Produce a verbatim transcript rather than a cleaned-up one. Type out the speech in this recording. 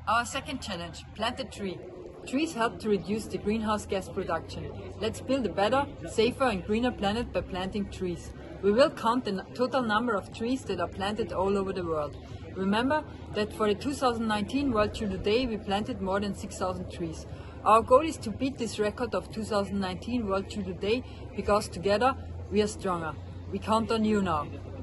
Our second challenge, plant a tree. Trees help to reduce the greenhouse gas production. Let's build a better, safer and greener planet by planting trees. We will count the total number of trees that are planted all over the world. Remember that for the two thousand nineteen World Tree Day we planted more than six thousand trees. Our goal is to beat this record of two thousand nineteen World Tree Day because together we are stronger. We count on you now.